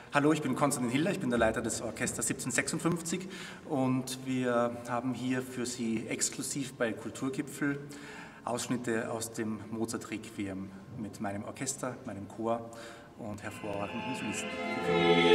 Hallo, ich bin Konstantin Hiller, ich bin der Leiter des Orchesters 1756 und wir haben hier für Sie exklusiv bei Kulturgipfel Ausschnitte aus dem Mozart-Requiem mit meinem Orchester, meinem Chor und hervorragenden Solisten.